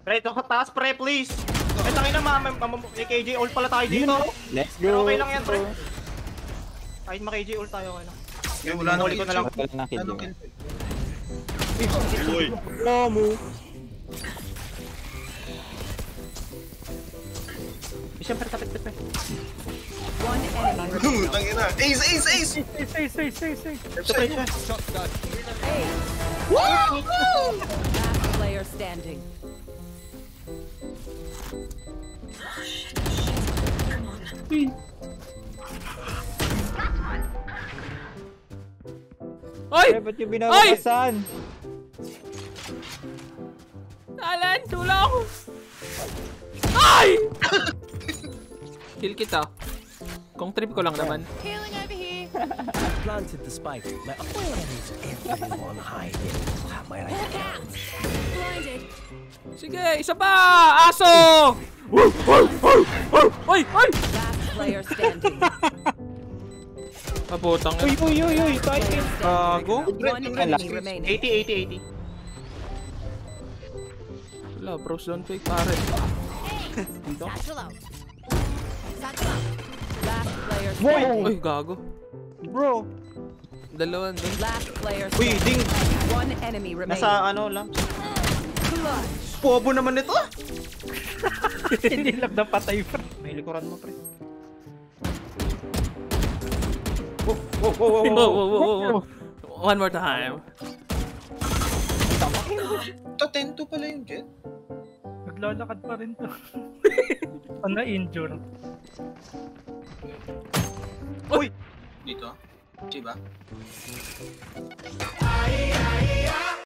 Pre, ito sa taas, pre, please. Ay, tangina, KJ ult pala tayo dito. Let's go. Pero okay lang yan, pre. Kahit ma-KJ ult tayo, okay lang. Wala na Huli ko na lang. Wala na kill. Uy. Mo. Siyempre, tapit, pre. One enemy. Tangina. Ace. Ito, pre, siya. Last player standing. Ay! Ba't yung binawasan? Alan, tulong! Ay! Kill kita. Kung trip ko lang naman. Healing over here. Planted the spike. Where is everyone hiding? My Blinded. Sige, isa pa! Aso! Oy! Last player standing. Mabutang yun. Uy, kahit Gago. One enemy remaining. 80. Wala, bros, don't fake pare. Satchel out. Satchel out. Last player standing. Uy, gago. Bro. Dalawan doon. Last player Uy, standing. ding. One enemy remaining. Nasa ano lang. Pobo naman ito. Hindi lang napatay, pre. May likuran mo, pre. Whoa. One more time. Ito, 10-2 pala yung Jet. Naglalakad pa rin to. Na-injure. Uy! Dito. Diba?